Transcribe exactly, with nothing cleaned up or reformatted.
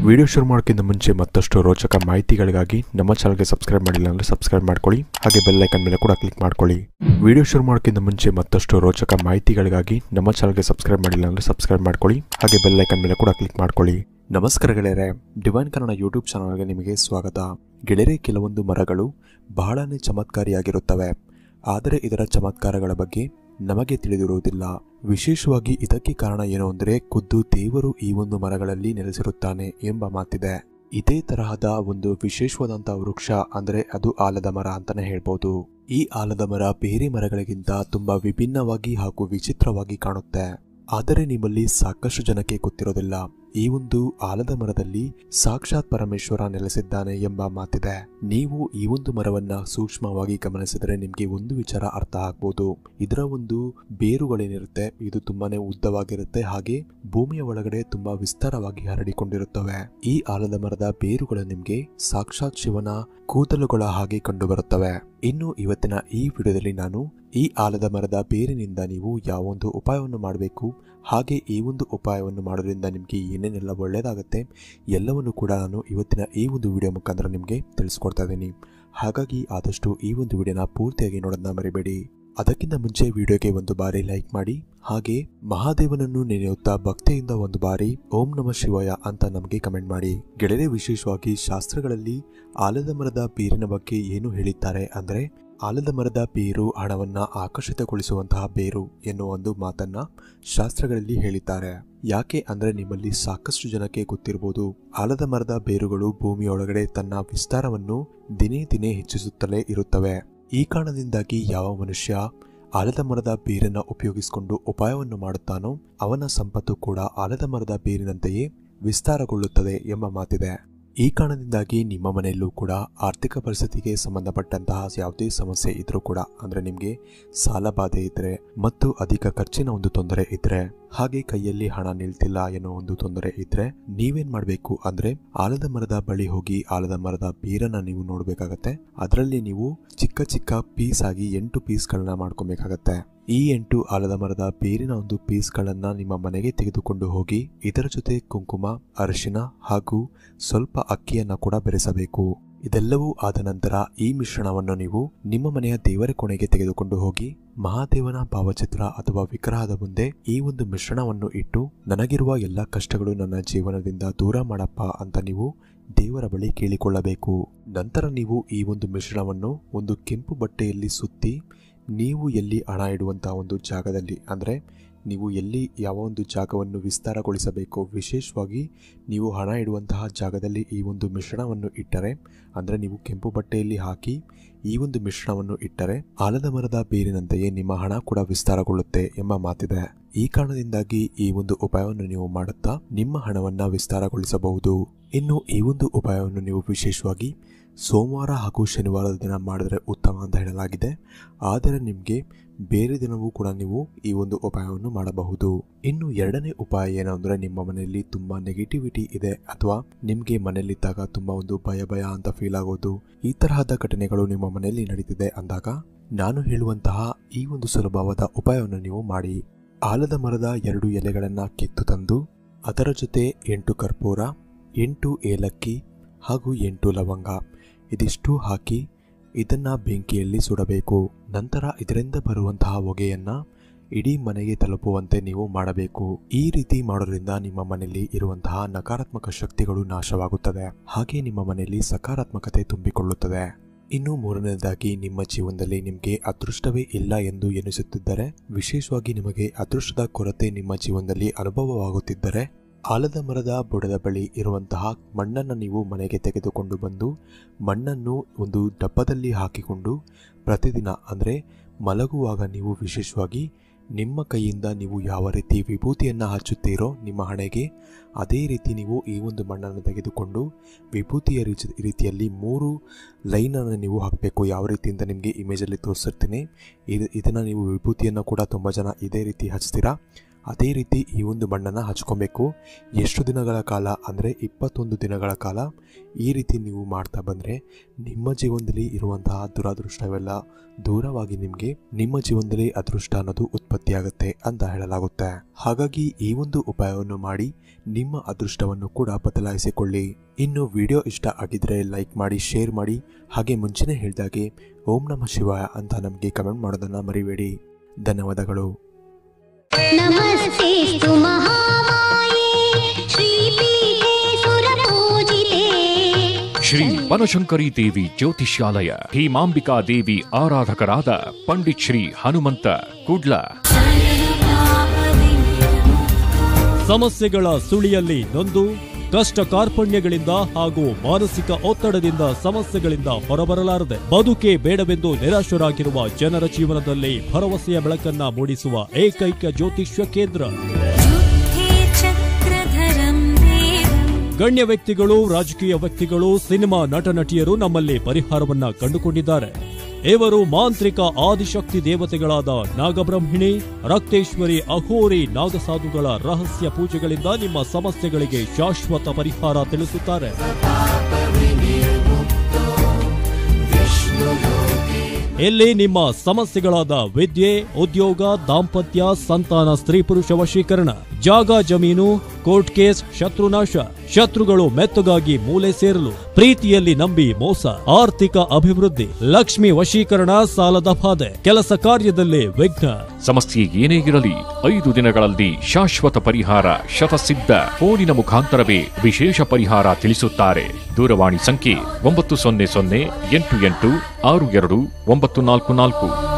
Video ಶುರು ಮಾಡೋಕ್ಕಿಂತ ಮುಂಚೆ ಮತ್ತಷ್ಟು ರೋಚಕ ಮಾಹಿತಿಗಳಿಗಾಗಿ ನಮ್ಮ ಚಾನಲ್ಗೆ ಸಬ್ಸ್ಕ್ರೈಬ್ ಮಾಡಿಲ್ಲ ಅಂದರೆ ಸಬ್ಸ್ಕ್ರೈಬ್ ಮಾಡ್ಕೊಳ್ಳಿ, ಹಾಗೆ ಬೆಲ್ ಐಕಾನ್ ಮೇಲೆ ಕೂಡ ಕ್ಲಿಕ್ ಮಾಡ್ಕೊಳ್ಳಿ. ವಿಡಿಯೋ ಶುರು ಮಾಡೋಕ್ಕಿಂತ ಮುಂಚೆ ಮತ್ತಷ್ಟು ರೋಚಕ ಮಾಹಿತಿಗಳಿಗಾಗಿ ನಮ್ಮ ಚಾನಲ್ಗೆ ಸಬ್ಸ್ಕ್ರೈಬ್ ಮಾಡಿಲ್ಲ ಅಂದರೆ ಸಬ್ಸ್ಕ್ರೈಬ್ ಮಾಡ್ಕೊಳ್ಳಿ, ಹಾಗೆ ಬೆಲ್ ಐಕಾನ್ ಮೇಲೆ ಕೂಡ ಕ್ಲಿಕ್ ಮಾಡ್ಕೊಳ್ಳಿ. ನಮಸ್ಕಾರ ಗೆಳೆಯರೆ, ಡಿವೈನ್ ಕನ್ನಡ ಯೂಟ್ಯೂಬ್ ಚಾನಲ್ಗೆ ನಿಮಗೆ ಸ್ವಾಗತ. ಗೆಳೆಯರೆ, ಕೆಲವೊಂದು ಮರಗಳು ಬಹಳನೇ ಚಮತ್ಕಾರಿಯಾಗಿರುತ್ತವೆ, ಆದರೆ ಇದರ ಚಮತ್ಕಾರಗಳ ಬಗ್ಗೆ ನಮಗೆ ತಿಳಿದಿರುವುದಿಲ್ಲ. ವಿಶೇಷವಾಗಿ ಇದಕ್ಕೆ ಕಾರಣ ಏನು ಅಂದರೆ ಖುದ್ದು ದೇವರು ಈ ಒಂದು ಮರಗಳಲ್ಲಿ ನೆಲೆಸಿರುತ್ತಾನೆ ಎಂಬ ಮಾತಿದೆ. ಇದೇ ತರಹದ ಒಂದು ವಿಶೇಷವಾದಂತಹ ವೃಕ್ಷ ಅಂದರೆ ಅದು ಆಲದ ಮರ ಅಂತಾನೆ ಹೇಳ್ಬೋದು. ಈ ಆಲದ ಮರ ಬೇರೆ ಮರಗಳಿಗಿಂತ ತುಂಬಾ ವಿಭಿನ್ನವಾಗಿ ಹಾಗೂ ವಿಚಿತ್ರವಾಗಿ ಕಾಣುತ್ತೆ. ಆದರೆ ನಿಮ್ಮಲ್ಲಿ ಸಾಕಷ್ಟು ಜನಕ್ಕೆ ಗೊತ್ತಿರೋದಿಲ್ಲ, ಈ ಒಂದು ಆಲದ ಮರದಲ್ಲಿ ಸಾಕ್ಷಾತ್ ಪರಮೇಶ್ವರ ನೆಲೆಸಿದ್ದಾನೆ ಎಂಬ ಮಾತಿದೆ. ನೀವು ಈ ಒಂದು ಮರವನ್ನ ಸೂಕ್ಷ್ಮವಾಗಿ ಗಮನಿಸಿದರೆ ನಿಮ್ಗೆ ಒಂದು ವಿಚಾರ ಅರ್ಥ ಆಗ್ಬೋದು. ಇದರ ಒಂದು ಬೇರುಗಳೇನಿರುತ್ತೆ ಇದು ತುಂಬಾನೇ ಉದ್ದವಾಗಿರುತ್ತೆ, ಹಾಗೆ ಭೂಮಿಯ ಒಳಗಡೆ ತುಂಬಾ ವಿಸ್ತಾರವಾಗಿ ಹರಡಿಕೊಂಡಿರುತ್ತವೆ. ಈ ಆಲದ ಮರದ ಬೇರುಗಳು ನಿಮ್ಗೆ ಸಾಕ್ಷಾತ್ ಶಿವನ ಕೂದಲುಗಳ ಹಾಗೆ ಕಂಡು ಬರುತ್ತವೆ. ಇನ್ನು ಇವತ್ತಿನ ಈ ವಿಡಿಯೋದಲ್ಲಿ ನಾನು ಈ ಆಲದ ಮರದ ಬೇರಿನಿಂದ ನೀವು ಯಾವೊಂದು ಉಪಾಯವನ್ನು ಮಾಡಬೇಕು, ಹಾಗೆ ಈ ಒಂದು ಉಪಾಯವನ್ನು ಮಾಡೋದ್ರಿಂದ ನಿಮಗೆ ಏನೇನೆಲ್ಲ ಒಳ್ಳೆಯದಾಗುತ್ತೆ ಎಲ್ಲವನ್ನು ಕೂಡ ನಾನು ಇವತ್ತಿನ ಈ ಒಂದು ವಿಡಿಯೋ ಮುಖಾಂತರ ನಿಮಗೆ ತಿಳಿಸ್ಕೊಡ್ತಾ ಇದ್ದೀನಿ. ಹಾಗಾಗಿ ಆದಷ್ಟು ಈ ಒಂದು ವಿಡಿಯೋನ ಪೂರ್ತಿಯಾಗಿ ನೋಡೋದನ್ನ ಮರಿಬೇಡಿ. ಅದಕ್ಕಿಂತ ಮುಂಚೆ ವಿಡಿಯೋಗೆ ಒಂದು ಬಾರಿ ಲೈಕ್ ಮಾಡಿ, ಹಾಗೆ ಮಹಾದೇವನನ್ನು ನೆನೆಯುತ್ತಾ ಭಕ್ತಿಯಿಂದ ಒಂದು ಬಾರಿ ಓಂ ನಮಃ ಶಿವಾಯ ಅಂತ ನಮಗೆ ಕಮೆಂಟ್ ಮಾಡಿ. ಗೆಳೆಯರೆ, ವಿಶೇಷವಾಗಿ ಶಾಸ್ತ್ರಗಳಲ್ಲಿ ಆಲದ ಮರದ ಬೇರಿನ ಬಗ್ಗೆ ಏನು ಹೇಳಿದ್ದಾರೆ ಅಂದರೆ, ಆಲದ ಮರದ ಬೇರು ಹಣವನ್ನ ಆಕರ್ಷಿತಗೊಳಿಸುವಂತಹ ಬೇರು ಎನ್ನುವ ಒಂದು ಮಾತನ್ನ ಶಾಸ್ತ್ರಗಳಲ್ಲಿ ಹೇಳಿದ್ದಾರೆ. ಯಾಕೆ ಅಂದ್ರೆ ನಿಮ್ಮಲ್ಲಿ ಸಾಕಷ್ಟು ಜನಕ್ಕೆ ಗೊತ್ತಿರಬಹುದು, ಆಲದ ಮರದ ಬೇರುಗಳು ಭೂಮಿಯೊಳಗಡೆ ತನ್ನ ವಿಸ್ತಾರವನ್ನು ದಿನೇ ದಿನೇ ಹೆಚ್ಚಿಸುತ್ತಲೇ ಇರುತ್ತವೆ. ಈ ಕಾರಣದಿಂದಾಗಿ ಯಾವ ಮನುಷ್ಯ ಆಲದ ಮರದ ಬೇರನ್ನ ಉಪಯೋಗಿಸಿಕೊಂಡು ಉಪಾಯವನ್ನು ಮಾಡುತ್ತಾನೋ ಅವನ ಸಂಪತ್ತು ಕೂಡ ಆಲದ ಮರದ ಬೇರಿನಂತೆಯೇ ವಿಸ್ತಾರಗೊಳ್ಳುತ್ತದೆ ಎಂಬ ಮಾತಿದೆ. ಈ ಕಾರಣದಿಂದಾಗಿ ನಿಮ್ಮ ಮನೆಯಲ್ಲೂ ಕೂಡ ಆರ್ಥಿಕ ಪರಿಸ್ಥಿತಿಗೆ ಸಂಬಂಧಪಟ್ಟಂತಹ ಯಾವುದೇ ಸಮಸ್ಯೆ ಇದ್ರೂ ಕೂಡ, ಅಂದ್ರೆ ನಿಮ್ಗೆ ಸಾಲ ಬಾಧೆ ಇದ್ರೆ ಮತ್ತು ಅಧಿಕ ಖರ್ಚಿನ ಒಂದು ತೊಂದರೆ ಇದ್ರೆ, ಹಾಗೆ ಕೈಯಲ್ಲಿ ಹಣ ನಿಲ್ತಿಲ್ಲ ಎನ್ನುವ ಒಂದು ತೊಂದರೆ ಇದ್ರೆ ನೀವೇನ್ ಮಾಡ್ಬೇಕು ಅಂದ್ರೆ ಆಲದ ಮರದ ಬಳಿ ಹೋಗಿ ಆಲದ ಮರದ ಬೇರನ್ನ ನೀವು ನೋಡ್ಬೇಕಾಗತ್ತೆ. ಅದರಲ್ಲಿ ನೀವು ಚಿಕ್ಕ ಚಿಕ್ಕ ಪೀಸ್ ಆಗಿ ಎಂಟು ಪೀಸ್ ಗಳನ್ನ ಮಾಡ್ಕೊಬೇಕಾಗತ್ತೆ. ಈ ಎಂಟು ಆಲದ ಮರದ ಬೇರಿನ ಒಂದು ಪೀಸ್ ಗಳನ್ನ ನಿಮ್ಮ ಮನೆಗೆ ತೆಗೆದುಕೊಂಡು ಹೋಗಿ ಇದರ ಜೊತೆ ಕುಂಕುಮ, ಅರಿಶಿನ ಹಾಗೂ ಸ್ವಲ್ಪ ಅಕ್ಕಿಯನ್ನ ಕೂಡ ಬೆರೆಸಬೇಕು. ಇದೆಲ್ಲವೂ ಆದ ನಂತರ ಈ ಮಿಶ್ರಣವನ್ನು ನೀವು ನಿಮ್ಮ ಮನೆಯ ದೇವರ ಕೋಣೆಗೆ ತೆಗೆದುಕೊಂಡು ಹೋಗಿ ಮಹಾದೇವನ ಭಾವಚಿತ್ರ ಅಥವಾ ವಿಗ್ರಹದ ಮುಂದೆ ಈ ಒಂದು ಮಿಶ್ರಣವನ್ನು ಇಟ್ಟು, ನನಗಿರುವ ಎಲ್ಲ ಕಷ್ಟಗಳು ನನ್ನ ಜೀವನದಿಂದ ದೂರ ಮಾಡಪ್ಪ ಅಂತ ನೀವು ದೇವರ ಬಳಿ ಕೇಳಿಕೊಳ್ಳಬೇಕು. ನಂತರ ನೀವು ಈ ಒಂದು ಮಿಶ್ರಣವನ್ನು ಒಂದು ಕೆಂಪು ಬಟ್ಟೆಯಲ್ಲಿ ಸುತ್ತಿ ನೀವು ಎಲ್ಲಿ ಹಣ ಇಡುವಂತಹ ಒಂದು ಜಾಗದಲ್ಲಿ, ಅಂದರೆ ನೀವು ಎಲ್ಲಿ ಯಾವ ಒಂದು ಜಾಗವನ್ನು ವಿಸ್ತಾರಗೊಳಿಸಬೇಕು, ವಿಶೇಷವಾಗಿ ನೀವು ಹಣ ಇಡುವಂತಹ ಜಾಗದಲ್ಲಿ ಈ ಒಂದು ಮಿಶ್ರಣವನ್ನು ಇಟ್ಟರೆ, ಅಂದರೆ ನೀವು ಕೆಂಪು ಬಟ್ಟೆಯಲ್ಲಿ ಹಾಕಿ ಈ ಒಂದು ಮಿಶ್ರಣವನ್ನು ಇಟ್ಟರೆ ಆಲದ ಮರದ ಬೇರಿನಂತೆಯೇ ನಿಮ್ಮ ಹಣ ಕೂಡ ವಿಸ್ತಾರಗೊಳ್ಳುತ್ತೆ ಎಂಬ ಮಾತಿದೆ. ಈ ಕಾರಣದಿಂದಾಗಿ ಈ ಒಂದು ಉಪಾಯವನ್ನು ನೀವು ಮಾಡುತ್ತಾ ನಿಮ್ಮ ಹಣವನ್ನ ವಿಸ್ತಾರಗೊಳಿಸಬಹುದು. ಇನ್ನು ಈ ಒಂದು ಉಪಾಯವನ್ನು ನೀವು ವಿಶೇಷವಾಗಿ ಸೋಮವಾರ ಹಾಗೂ ಶನಿವಾರದ ದಿನ ಮಾಡಿದ್ರೆ ಉತ್ತಮ ಅಂತ ಹೇಳಲಾಗಿದೆ. ಆದರೆ ನಿಮಗೆ ಬೇರೆ ದಿನವೂ ಕೂಡ ನೀವು ಈ ಒಂದು ಉಪಾಯವನ್ನು ಮಾಡಬಹುದು. ಇನ್ನು ಎರಡನೇ ಉಪಾಯ ಏನು ಅಂದ್ರೆ, ನಿಮ್ಮ ಮನೆಯಲ್ಲಿ ತುಂಬಾ ನೆಗೆಟಿವಿಟಿ ಇದೆ ಅಥವಾ ನಿಮ್ಗೆ ಮನೆಯಲ್ಲಿದ್ದಾಗ ತುಂಬಾ ಒಂದು ಭಯ ಭಯ ಅಂತ ಫೀಲ್ ಆಗೋದು, ಈ ತರಹದ ಘಟನೆಗಳು ನಿಮ್ಮ ಮನೆಯಲ್ಲಿ ನಡೀತಿದೆ ಅಂದಾಗ ನಾನು ಹೇಳುವಂತಹ ಈ ಒಂದು ಸುಲಭವಾದ ಉಪಾಯವನ್ನು ನೀವು ಮಾಡಿ. ಆಲದ ಮರದ ಎರಡು ಎಲೆಗಳನ್ನ ಕಿತ್ತು ತಂದು ಅದರ ಜೊತೆ ಎಂಟು ಕರ್ಪೂರ, ಎಂಟು ಏಲಕ್ಕಿ ಹಾಗೂ ಎಂಟು ಲವಂಗ ಇದಿಷ್ಟು ಹಾಕಿ ಇದನ್ನ ಬೆಂಕಿಯಲ್ಲಿ ಸುಡಬೇಕು. ನಂತರ ಇದರಿಂದ ಬರುವಂತಹ ಹೊಗೆಯನ್ನ ಇಡೀ ಮನೆಗೆ ತಲುಪುವಂತೆ ನೀವು ಮಾಡಬೇಕು. ಈ ರೀತಿ ಮಾಡೋದ್ರಿಂದ ನಿಮ್ಮ ಮನೆಯಲ್ಲಿ ಇರುವಂತಹ ನಕಾರಾತ್ಮಕ ಶಕ್ತಿಗಳು ನಾಶವಾಗುತ್ತದೆ, ಹಾಗೆ ನಿಮ್ಮ ಮನೆಯಲ್ಲಿ ಸಕಾರಾತ್ಮಕತೆ ತುಂಬಿಕೊಳ್ಳುತ್ತದೆ. ಇನ್ನು ಮೂರನೇದಾಗಿ, ನಿಮ್ಮ ಜೀವನದಲ್ಲಿ ನಿಮಗೆ ಅದೃಷ್ಟವೇ ಇಲ್ಲ ಎಂದು ಎನಿಸುತ್ತಿದ್ದರೆ, ವಿಶೇಷವಾಗಿ ನಿಮಗೆ ಅದೃಷ್ಟದ ಕೊರತೆ ನಿಮ್ಮ ಜೀವನದಲ್ಲಿ ಅನುಭವವಾಗುತ್ತಿದ್ದರೆ, ಆಲದ ಮರದ ಬುಡದ ಬಳಿ ಇರುವಂತಹ ಮಣ್ಣನ್ನು ನೀವು ಮನೆಗೆ ತೆಗೆದುಕೊಂಡು ಬಂದು ಮಣ್ಣನ್ನು ಒಂದು ಡಬ್ಬದಲ್ಲಿ ಹಾಕಿಕೊಂಡು ಪ್ರತಿದಿನ ಅಂದರೆ ಮಲಗುವಾಗ ನೀವು ವಿಶೇಷವಾಗಿ ನಿಮ್ಮ ಕೈಯಿಂದ ನೀವು ಯಾವ ರೀತಿ ವಿಭೂತಿಯನ್ನು ಹಚ್ಚುತ್ತೀರೋ ನಿಮ್ಮ ಹಣೆಗೆ, ಅದೇ ರೀತಿ ನೀವು ಈ ಒಂದು ಮಣ್ಣನ್ನು ತೆಗೆದುಕೊಂಡು ವಿಭೂತಿಯ ರೀತಿಯಲ್ಲಿ ಮೂರು ಲೈನನ್ನು ನೀವು ಹಾಕಬೇಕು. ಯಾವ ರೀತಿ ಅಂತ ನಿಮಗೆ ಇಮೇಜಲ್ಲಿ ತೋರಿಸಿರ್ತೀನಿ. ಇದು ಇದನ್ನು ನೀವು ವಿಭೂತಿಯನ್ನು ಕೂಡ ತುಂಬ ಜನ ಇದೇ ರೀತಿ ಹಚ್ತೀರಾ. ಅದೇ ರೀತಿ ಈ ಒಂದು ಮಣ್ಣನ್ನು ಹಚ್ಕೊಬೇಕು. ಎಷ್ಟು ದಿನಗಳ ಕಾಲ ಅಂದರೆ ಇಪ್ಪತ್ತೊಂದು ದಿನಗಳ ಕಾಲ ಈ ರೀತಿ ನೀವು ಮಾಡ್ತಾ ಬಂದರೆ ನಿಮ್ಮ ಜೀವನದಲ್ಲಿ ಇರುವಂತಹ ದುರಾದೃಷ್ಟವೆಲ್ಲ ದೂರವಾಗಿ ನಿಮಗೆ ನಿಮ್ಮ ಜೀವನದಲ್ಲಿ ಅದೃಷ್ಟ ಅನ್ನೋದು ಉತ್ಪತ್ತಿಯಾಗುತ್ತೆ ಅಂತ ಹೇಳಲಾಗುತ್ತೆ. ಹಾಗಾಗಿ ಈ ಒಂದು ಉಪಾಯವನ್ನು ಮಾಡಿ ನಿಮ್ಮ ಅದೃಷ್ಟವನ್ನು ಕೂಡ ಬದಲಾಯಿಸಿಕೊಳ್ಳಿ. ಇನ್ನು ವಿಡಿಯೋ ಇಷ್ಟ ಆಗಿದ್ರೆ ಲೈಕ್ ಮಾಡಿ, ಶೇರ್ ಮಾಡಿ, ಹಾಗೆ ಮುಂಚೆನೇ ಹೇಳಿದಾಗೆ ಓಂ ನಮಃ ಶಿವಾಯ ಅಂತ ನಮಗೆ ಕಮೆಂಟ್ ಮಾಡೋದನ್ನ ಮರಿಬೇಡಿ. ಧನ್ಯವಾದಗಳು. ನಮಸ್ತೆಸ್ತು ಮಹಾಮಾಯೇ ಶ್ರೀಪೀಠೇ ಸುರಪೂಜಿತೆ ಶ್ರೀ ಬನಶಂಕರಿ ದೇವಿ ಜ್ಯೋತಿಷ್ಯಾಲಯ ಭೀಮಾಂಬಿಕಾ ದೇವಿ ಆರಾಧಕರಾದ ಪಂಡಿತ್ ಶ್ರೀ ಹನುಮಂತ ಕುಡ್ಲ. ಸಮಸ್ಯೆಗಳ ಸುಳಿಯಲ್ಲಿ ನೊಂದು ಕಷ್ಟ ಕಾರ್ಪಣ್ಯಗಳಿಂದ ಹಾಗೂ ಮಾನಸಿಕ ಒತ್ತಡದಿಂದ ಸಮಸ್ಯೆಗಳಿಂದ ಹೊರಬರಲಾರದೆ ಬದುಕೆ ಬೇಡವೆಂದು ನಿರಾಶರಾಗಿರುವ ಜನರ ಜೀವನದಲ್ಲಿ ಭರವಸೆಯ ಬೆಳಕನ್ನ ಮೂಡಿಸುವ ಏಕೈಕ ಜ್ಯೋತಿಷ್ಯ ಕೇಂದ್ರ. ಗಣ್ಯ ವ್ಯಕ್ತಿಗಳು, ರಾಜಕೀಯ ವ್ಯಕ್ತಿಗಳು, ಸಿನಿಮಾ ನಟ ನಟಿಯರು ನಮ್ಮಲ್ಲಿ ಪರಿಹಾರವನ್ನ ಕಂಡುಕೊಂಡಿದ್ದಾರೆ. ಇವರು ಮಾಂತ್ರಿಕ ಆದಿಶಕ್ತಿ ದೇವತೆಗಳಾದ ನಾಗಬ್ರಹ್ಮಿಣಿ, ರಕ್ತೇಶ್ವರಿ, ಅಘೋರಿ, ನಾಗಸಾಧುಗಳ ರಹಸ್ಯ ಪೂಜೆಗಳಿಂದ ನಿಮ್ಮ ಸಮಸ್ಯೆಗಳಿಗೆ ಶಾಶ್ವತ ಪರಿಹಾರ ತಿಳಿಸುತ್ತಾರೆ. ಇಲ್ಲಿ ನಿಮ್ಮ ಸಮಸ್ಯೆಗಳಾದ ವಿದ್ಯೆ, ಉದ್ಯೋಗ, ದಾಂಪತ್ಯ, ಸಂತಾನ, ಸ್ತ್ರೀ ಪುರುಷ ವಶೀಕರಣ, ಜಾಗ ಜಮೀನು, ಕೋರ್ಟ್ ಕೇಸ್, ಶತ್ರುನಾಶ, ಶತ್ರುಗಳು ಮೆತ್ತಗಾಗಿ ಮೂಲೆ ಸೇರಲು, ಪ್ರೀತಿಯಲ್ಲಿ ನಂಬಿ ಮೋಸ, ಆರ್ಥಿಕ ಅಭಿವೃದ್ಧಿ, ಲಕ್ಷ್ಮಿ ವಶೀಕರಣ, ಸಾಲದ ಬಾಧೆ, ಕೆಲಸ ಕಾರ್ಯದಲ್ಲಿ ವಿಘ್ನ. ಸಮಸ್ಯೆ ಏನೇ ಇರಲಿ ಐದು ದಿನಗಳಲ್ಲಿ ಶಾಶ್ವತ ಪರಿಹಾರ ಶತಸಿದ್ಧ. ಫೋನಿನ ಮುಖಾಂತರವೇ ವಿಶೇಷ ಪರಿಹಾರ ತಿಳಿಸುತ್ತಾರೆ. ದೂರವಾಣಿ ಸಂಖ್ಯೆ ಒಂಬತ್ತು ಸೊನ್ನೆ ಸೊನ್ನೆ ಎಂಟು ಎಂಟು ಆರು ಎರಡು ಒಂಬತ್ತು ನಾಲ್ಕು ನಾಲ್ಕು.